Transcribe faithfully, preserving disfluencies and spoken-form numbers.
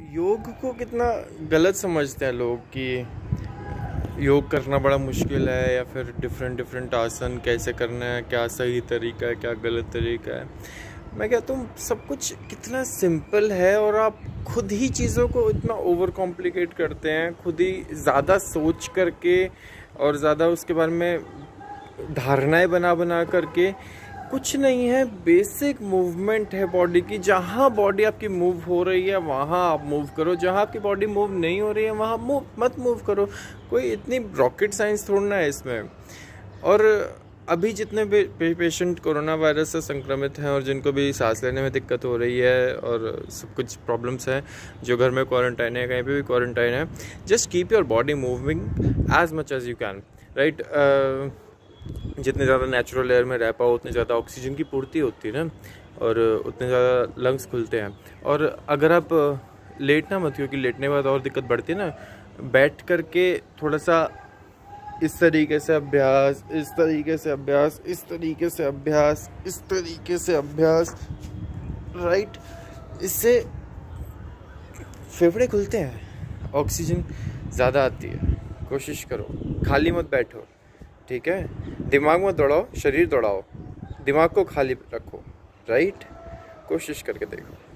योग को कितना गलत समझते हैं लोग कि योग करना बड़ा मुश्किल है, या फिर डिफरेंट डिफरेंट आसन कैसे करना है, क्या सही तरीका है, क्या गलत तरीका है। मैं कहता हूँ सब कुछ कितना सिंपल है और आप खुद ही चीज़ों को इतना ओवर कॉम्प्लिकेट करते हैं, खुद ही ज़्यादा सोच करके और ज़्यादा उसके बारे में धारणाएं बना बना करके। कुछ नहीं है, बेसिक मूवमेंट है बॉडी की। जहाँ बॉडी आपकी मूव हो रही है वहाँ आप मूव करो, जहाँ आपकी बॉडी मूव नहीं हो रही है वहाँ मूव मत मूव करो। कोई इतनी रॉकेट साइंस थोड़ा है इसमें। और अभी जितने भी पे, पेशेंट कोरोना वायरस से संक्रमित हैं और जिनको भी सांस लेने में दिक्कत हो रही है और सब कुछ प्रॉब्लम्स हैं, जो घर में क्वारंटाइन है, कहीं पे भी क्वारंटाइन है, just keep your body moving as much as you can, right. जितने ज़्यादा नेचुरल एयर में रह पाओ उतनी ज़्यादा ऑक्सीजन की पूर्ति होती है ना, और उतने ज़्यादा लंग्स खुलते हैं। और अगर आप लेटना मत, क्योंकि लेटने के बाद और दिक्कत बढ़ती है ना, बैठ करके थोड़ा सा इस तरीके से अभ्यास, इस तरीके से अभ्यास, इस तरीके से अभ्यास, इस तरीके से अभ्यास, राइट। इससे फेफड़े खुलते हैं, ऑक्सीजन ज़्यादा आती है। कोशिश करो, खाली मत बैठो, ठीक है। दिमाग मत दौड़ाओ, शरीर दौड़ाओ, दिमाग को खाली रखो, राइट। कोशिश करके देखो।